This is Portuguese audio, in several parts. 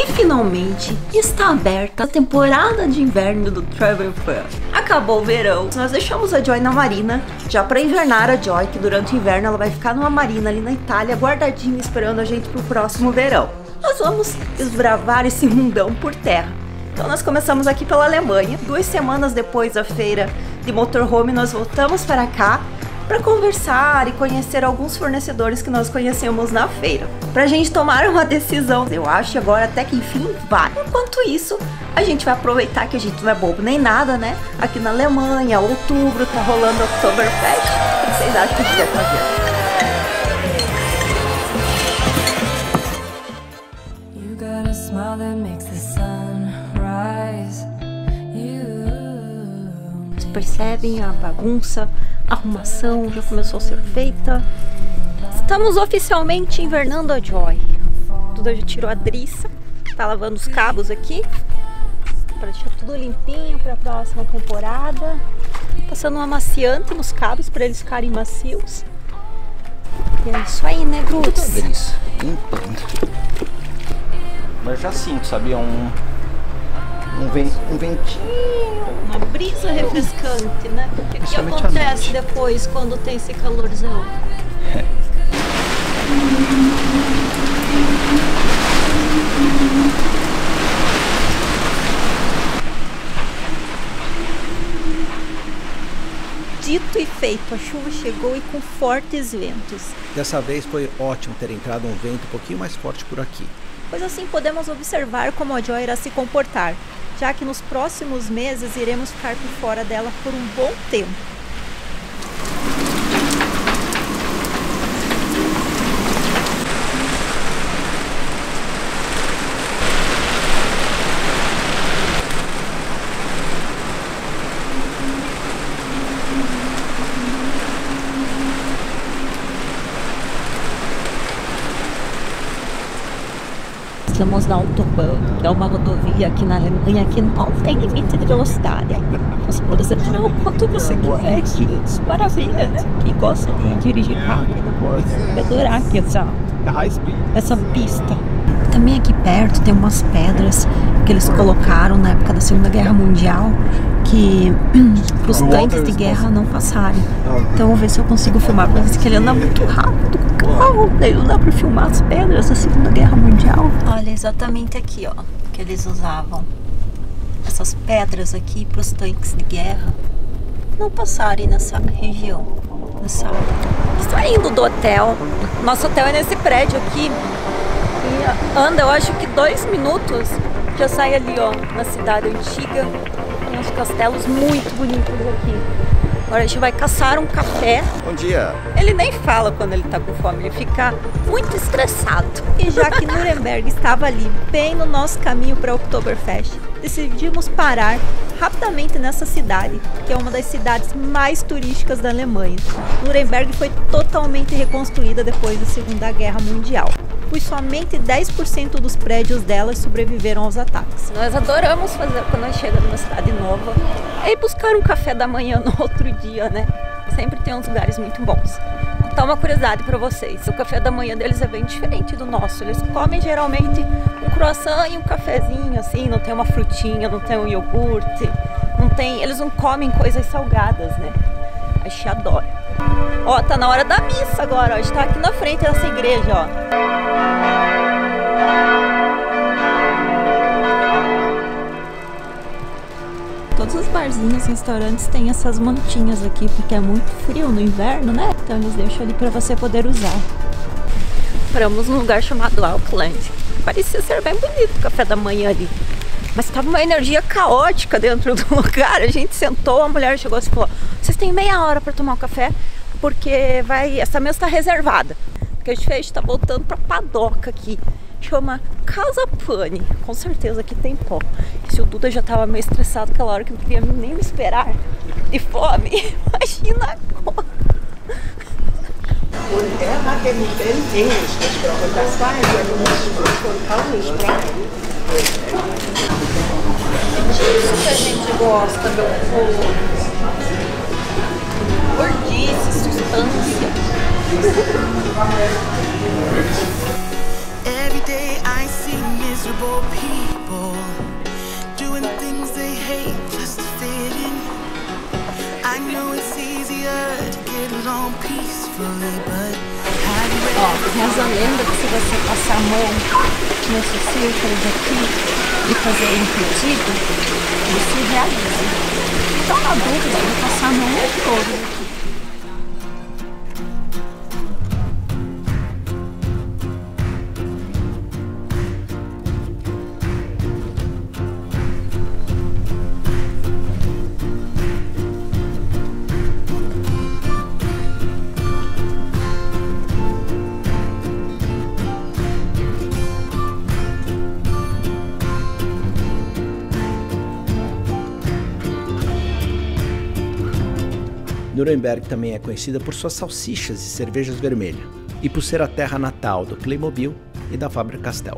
E finalmente está aberta a temporada de inverno do Travel Fun. Acabou o verão, nós deixamos a Joy na marina, já para invernar a Joy, que durante o inverno ela vai ficar numa marina ali na Itália, guardadinha, esperando a gente pro próximo verão. Nós vamos desbravar esse mundão por terra. Então nós começamos aqui pela Alemanha, 2 semanas depois da feira de motorhome nós voltamos para cá para conversar e conhecer alguns fornecedores que nós conhecemos na feira, pra gente tomar uma decisão. Eu acho agora até que enfim vai. Enquanto isso, a gente vai aproveitar que a gente não é bobo nem nada, né? Aqui na Alemanha, outubro, tá rolando o Oktoberfest. O que vocês acham que a gente vai fazer? Vocês percebem a bagunça? A arrumação já começou a ser feita. Estamos oficialmente invernando a Joy. Duda já tirou a driça, tá lavando os cabos aqui para deixar tudo limpinho para a próxima temporada. Passando um amaciante nos cabos para eles ficarem macios. E é isso aí, né, Grudes? Driça, limpando. Mas já sinto, sabia? Um ventinho. Uma brisa refrescante, né? O que acontece depois quando tem esse calorzão? Dito e feito, a chuva chegou e com fortes ventos. Dessa vez foi ótimo ter entrado um vento um pouquinho mais forte por aqui. Pois assim podemos observar como a Joy irá se comportar, já que nos próximos meses iremos ficar por fora dela por um bom tempo. Estamos na Autobahn, que é uma rodovia aqui na Alemanha que não tem limite de velocidade. Você pode acelerar o quanto você quiser, que maravilha, né? Quem gosta de dirigir rápido vai adorar aqui essa pista. Também aqui perto tem umas pedras que eles colocaram na época da Segunda Guerra Mundial que para os tanques de guerra não passarem. Então vou ver se eu consigo filmar para vocês, que ele anda muito rápido com o carro, daí não dá para filmar as pedras da Segunda Guerra Mundial. Olha, exatamente aqui, ó, que eles usavam essas pedras aqui para os tanques de guerra não passarem nessa região, nessa área. Saindo do hotel, nosso hotel é nesse prédio aqui e anda, eu acho que 2 minutos já sai ali, ó, na cidade antiga. Tem uns castelos muito bonitos aqui. Agora a gente vai caçar um café. Bom dia! Ele nem fala quando ele tá com fome, ele fica muito estressado. E já que Nuremberg estava ali, bem no nosso caminho para o Oktoberfest, decidimos parar rapidamente nessa cidade, que é uma das cidades mais turísticas da Alemanha. Nuremberg foi totalmente reconstruída depois da Segunda Guerra Mundial, pois somente 10% dos prédios delas sobreviveram aos ataques. Nós adoramos fazer quando nós chegamos numa cidade nova, é ir buscar um café da manhã no outro dia, né? Sempre tem uns lugares muito bons. Então, uma curiosidade para vocês, o café da manhã deles é bem diferente do nosso. Eles comem geralmente um croissant e um cafezinho, assim, não tem uma frutinha, não tem um iogurte, não tem, eles não comem coisas salgadas, né? A gente adora. Ó, tá na hora da missa agora, ó. A gente tá aqui na frente dessa igreja, ó. Todos os barzinhos, restaurantes têm essas mantinhas aqui, porque é muito frio no inverno, né? Então eles deixam ali pra você poder usar. Paramos num lugar chamado Auckland. Parecia ser bem bonito o café da manhã ali, mas tava uma energia caótica dentro do lugar. A gente sentou, a mulher chegou e falou: vocês têm meia hora para tomar um café, porque essa mesa está reservada. O que a gente fez, tá voltando pra padoca aqui, chama Casa Pane. Com certeza aqui tem pó. E se o Duda já tava meio estressado aquela hora que não queria nem me esperar de fome, imagina agora. Und hat dem Englisch gesprochen. Das war ja von Aussprache. Isso que a gente gosta, meu povo. Gordice, sustância. Every day I see miserable people. Ó, reza a lenda que se você passar a mão nesse círculo daqui e fazer um pedido, isso realiza. Então, na dúvida, eu vou passar a mão no todo aqui. Nuremberg também é conhecida por suas salsichas e cervejas vermelhas, e por ser a terra natal do Playmobil e da Faber-Castell.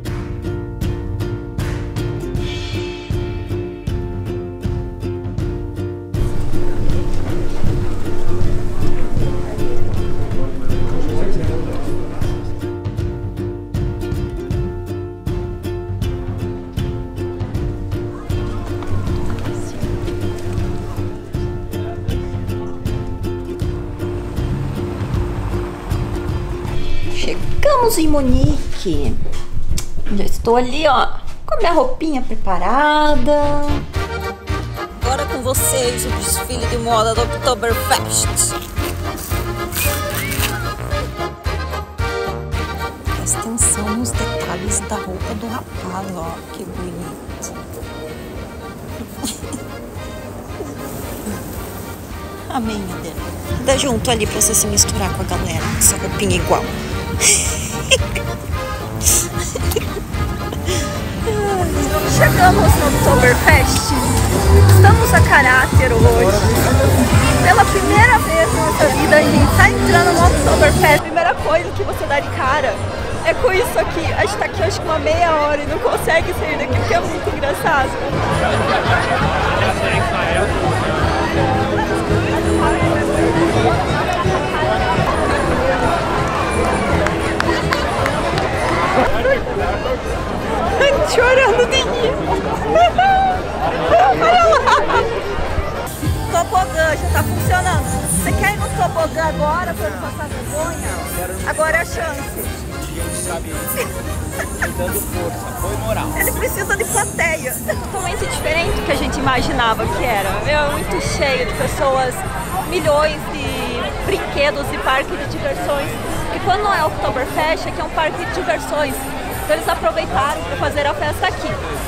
Chegamos em Munique. Já estou ali, ó, com a minha roupinha preparada. Agora com vocês o desfile de moda do Oktoberfest. Presta atenção nos detalhes da roupa do rapaz, ó, que bonito. Amém, meu Deus. Dá junto ali pra você se misturar com a galera. Essa roupinha igual. Chegamos no Oktoberfest. Estamos a caráter hoje. Pela primeira vez na nossa vida a gente está entrando no Oktoberfest. A primeira coisa que você dá de cara é com isso aqui. A gente tá aqui acho que uma meia hora e não consegue sair daqui porque é muito engraçado. Chorando de rir. Olha lá. Tobogã já tá funcionando. Você quer ir no tobogã agora pra não passar vergonha? Agora é a chance. Ele sabe, dando força, foi moral. Ele precisa de plateia. Totalmente diferente do que a gente imaginava que era. É muito cheio de pessoas, milhões de brinquedos e parques de diversões. E quando não é Oktoberfest, aqui é um parque de diversões. Então eles aproveitaram para fazer a festa aqui.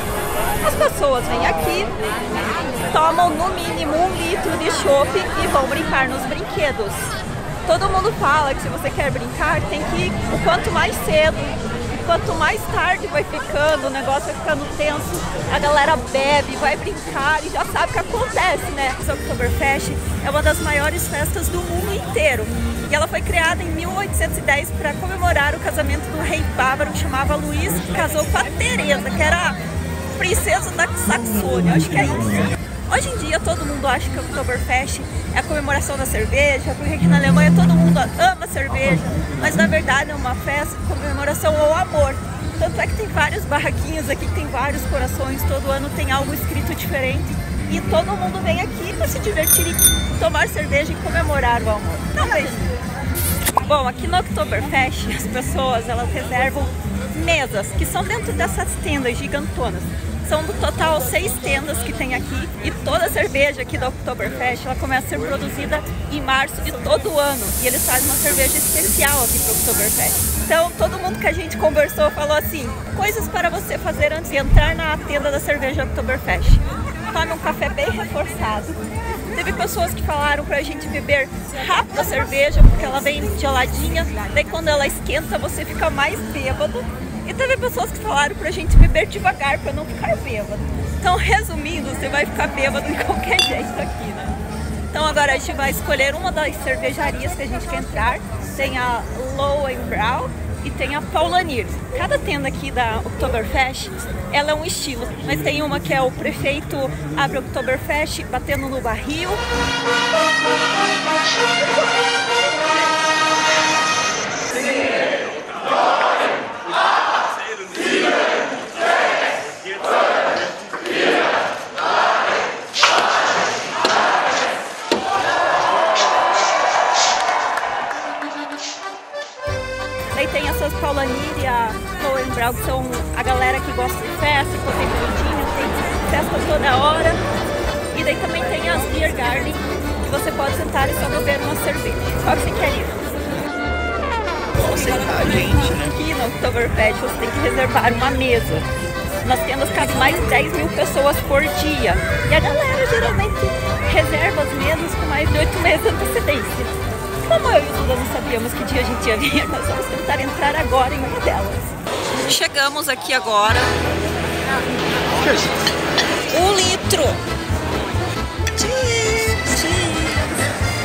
As pessoas vêm aqui, tomam no mínimo 1 litro de chopp e vão brincar nos brinquedos. Todo mundo fala que se você quer brincar, tem que ir o quanto mais cedo. Quanto mais tarde vai ficando, o negócio vai ficando tenso, a galera bebe, vai brincar e já sabe o que acontece, né? O Oktoberfest é uma das maiores festas do mundo inteiro. E ela foi criada em 1810 para comemorar o casamento do rei bávaro que chamava Luís, que casou com a Teresa, que era a princesa da Saxônia. Acho que é isso. Hoje em dia todo mundo acha que o Oktoberfest é a comemoração da cerveja, porque aqui na Alemanha todo mundo ama cerveja, mas na verdade é uma festa de comemoração ao amor. Tanto é que tem vários barraquinhos aqui, tem vários corações, todo ano tem algo escrito diferente e todo mundo vem aqui para se divertir e tomar cerveja e comemorar o amor. Não é isso? Bom, aqui no Oktoberfest as pessoas elas reservam mesas que são dentro dessas tendas gigantonas. São do total 6 tendas que tem aqui e toda a cerveja aqui da Oktoberfest ela começa a ser produzida em março de todo ano e eles fazem uma cerveja especial aqui para o Oktoberfest. Então todo mundo que a gente conversou falou assim, coisas para você fazer antes de entrar na tenda da cerveja Oktoberfest. Tome um café bem reforçado. Teve pessoas que falaram pra gente beber rápido a cerveja porque ela vem geladinha, daí quando ela esquenta você fica mais bêbado. E teve pessoas que falaram pra gente beber devagar pra não ficar bêbado. Então, resumindo, você vai ficar bêbado de qualquer jeito aqui, né? Então agora a gente vai escolher uma das cervejarias que a gente quer entrar. Tem a Löwenbräu e tem a Paulaner. Cada tenda aqui da Oktoberfest, ela é um estilo. Mas tem uma que é o prefeito abre Oktoberfest batendo no barril. Braun, que são a galera que gosta de festa, então tem comidinha, tem festa toda hora. E daí também tem as Beer Garden, que você pode sentar e só beber uma cerveja. Qual que você quer ir? Vamos sentar, gente, né? Aqui no Oktoberfest você tem que reservar uma mesa. Nas tendas cabem mais de 10 mil pessoas por dia. E a galera geralmente reserva as mesas com mais de 8 meses de antecedência. Como eu e o Duda não sabíamos que dia a gente ia vir, nós vamos tentar entrar agora em uma delas. Chegamos aqui agora. 1 litro. Cheers, cheers.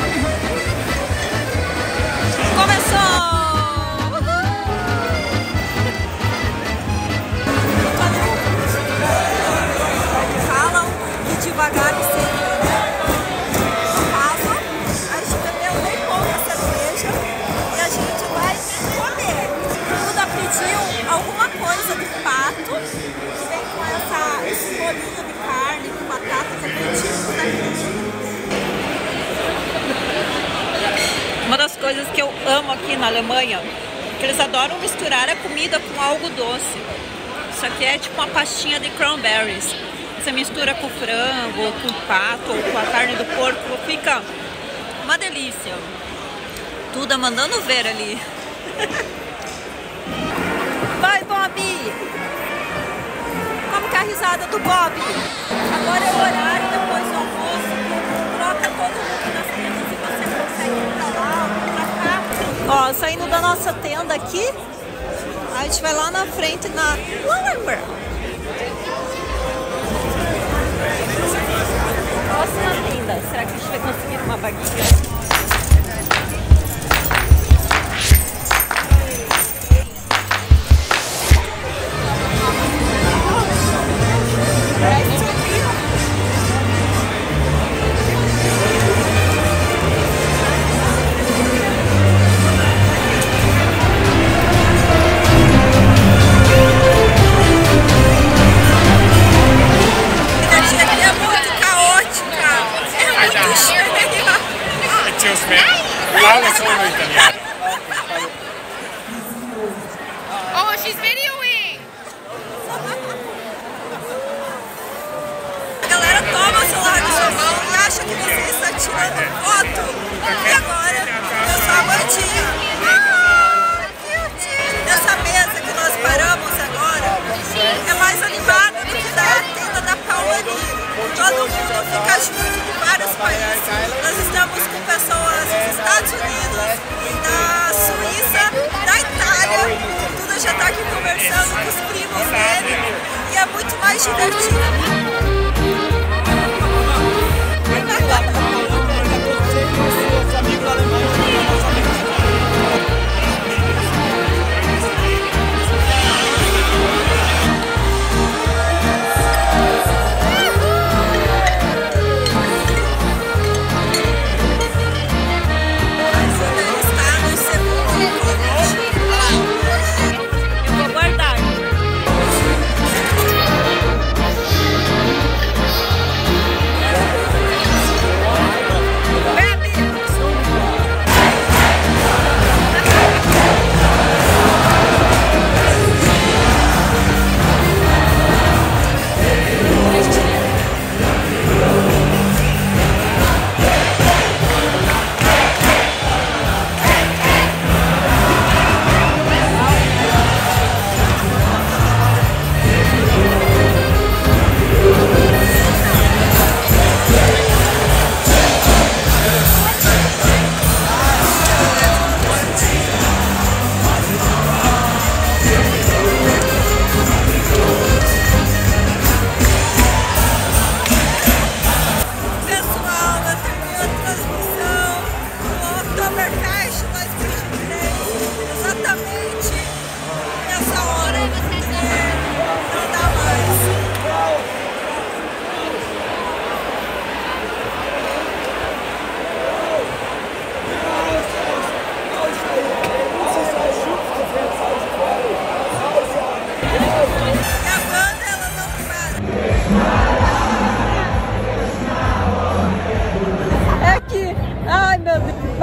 Começou! Falam que devagar e sempre. No caso, a gente bebeu bem pouca cerveja e a gente vai comer. O Duda pediu alguma coisa de pato, que vem com esse bolinho de carne, com batata, que é bem típico daqui. Uma das coisas que eu amo aqui na Alemanha é que eles adoram misturar a comida com algo doce. Isso aqui é tipo uma pastinha de cranberries. Você mistura com frango, ou com pato, ou com a carne do porco, fica uma delícia. Duda mandando ver ali. Vai, Bob! Como que é a risada do Bob? Agora é o horário, depois do almoço. Troca todo mundo nas tendas e você consegue ir pra lá ou pra cá. Ó, saindo da nossa tenda aqui, a gente vai lá na frente na Lamberg. Próxima tenda. Será que a gente vai conseguir uma vaguinha? Oh, she's videoing! A galera toma o celular na sua mão e acha que você está tirando foto. E agora, eu sou a Bandinha. Essa mesa que nós paramos agora é mais animada do que da tenda da Paulani. Todo mundo fica junto de vários países. Nós estamos com pessoas dos Estados Unidos, da Suíça, da Itália. Tudo já está aqui conversando com os primos dele e é muito mais divertido.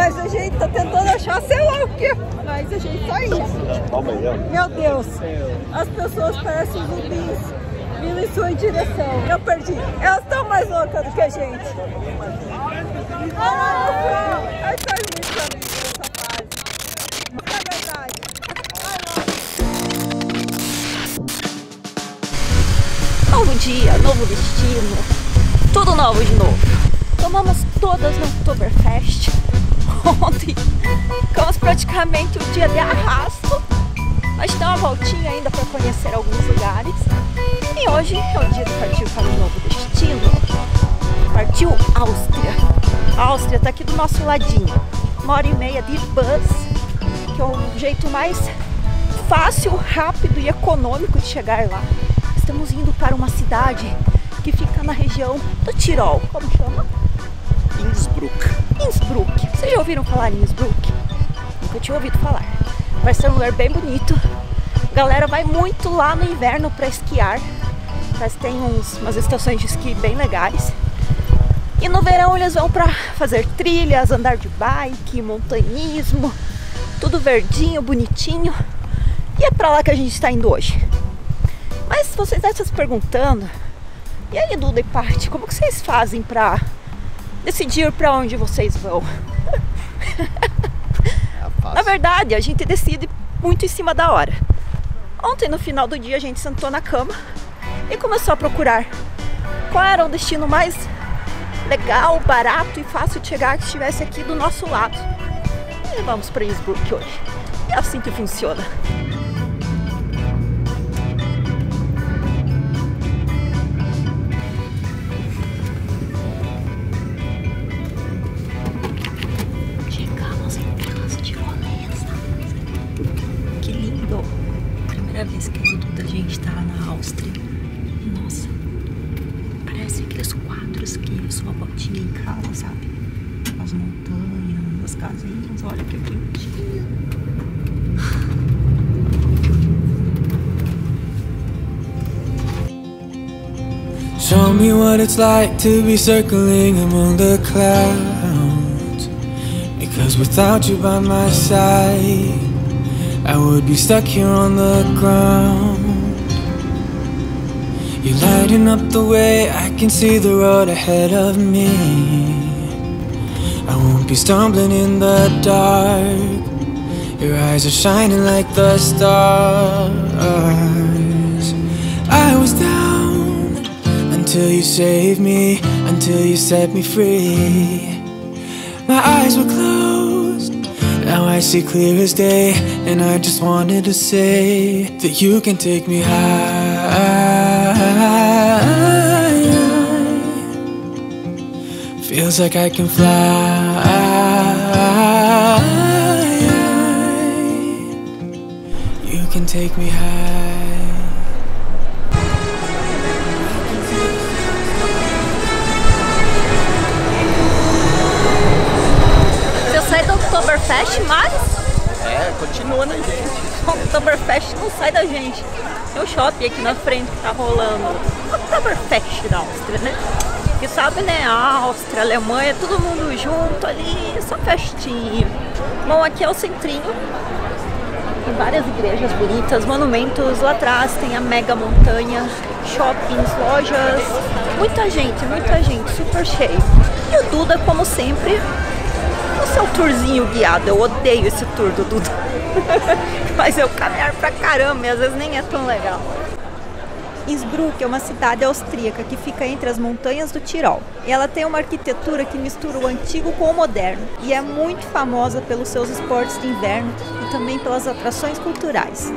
Mas a gente tá tentando achar, sei lá o quê. Mas a gente tá indo. Meu Deus, as pessoas parecem zumbis vindo em sua direção. Eu perdi. Elas estão mais loucas do que a gente. Ai, faz muito pra mim essa fase. É verdade. Novo dia, novo destino, tudo novo de novo. Tomamos todas no Oktoberfest. Ontem ficamos praticamente um dia de arrasto, mas dá uma voltinha ainda para conhecer alguns lugares. E hoje é o dia de partir para um novo destino. Partiu Áustria. A Áustria está aqui do nosso ladinho. 1h30 de bus, que é o jeito mais fácil, rápido e econômico de chegar lá. Estamos indo para uma cidade que fica na região do Tirol. Como chama? Innsbruck. Innsbruck. Vocês já ouviram falar em Innsbruck? Nunca tinha ouvido falar. Vai ser um lugar bem bonito. A galera vai muito lá no inverno para esquiar. Mas tem umas estações de esqui bem legais. E no verão eles vão para fazer trilhas, andar de bike, montanhismo. Tudo verdinho, bonitinho. E é para lá que a gente está indo hoje. Mas vocês devem estar se perguntando, e aí, Duda e Paty, como que vocês fazem para decidir para onde vocês vão? Na verdade, a gente decide muito em cima da hora. Ontem, no final do dia, a gente sentou na cama e começou a procurar qual era o destino mais legal, barato e fácil de chegar que estivesse aqui do nosso lado. E vamos para Innsbruck hoje. É assim que funciona. Primeira vez que eu Duda, a gente tá na Áustria. Nossa, parece aqueles quadros que uma voltinha em casa, sabe? As montanhas, as casinhas, olha que bonitinho. Show me what it's like to be circling among the clouds, because without you by my side I would be stuck here on the ground. You're lighting up the way, I can see the road ahead of me. I won't be stumbling in the dark. Your eyes are shining like the stars. I was down until you saved me, until you set me free. My eyes were closed, now I see clear as day. And I just wanted to say that you can take me high. Feels like I can fly. You can take me high. Você sai do Oktoberfest, mas Continua na gente. o Oktoberfest não sai da gente. Tem um shopping aqui na frente que tá rolando o Oktoberfest da Áustria, né? Que sabe, né? A Áustria, a Alemanha, todo mundo junto ali, só festinha. Bom, aqui é o centrinho. Tem várias igrejas bonitas, monumentos. Lá atrás tem a mega montanha, shoppings, lojas. Muita gente, super cheio. E o Duda, como sempre, o seu tourzinho guiado. Eu odeio esse tour do Duda. Mas eu caminhar pra caramba e às vezes nem é tão legal. Innsbruck é uma cidade austríaca que fica entre as montanhas do Tirol. E ela tem uma arquitetura que mistura o antigo com o moderno. E é muito famosa pelos seus esportes de inverno e também pelas atrações culturais.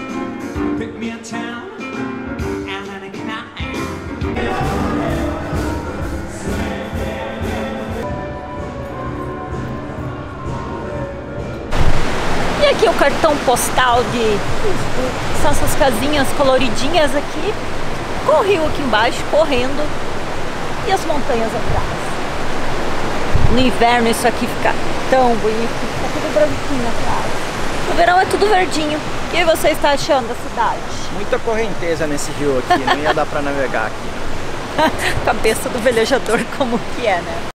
E aqui o cartão postal de Innsbruck. São essas casinhas coloridinhas aqui, com o rio aqui embaixo correndo e as montanhas atrás. No inverno isso aqui fica tão bonito, fica tudo branquinho atrás. No verão é tudo verdinho. O que você está achando da cidade? Muita correnteza nesse rio aqui, não ia dar pra navegar aqui. Cabeça do velejador como que é, né?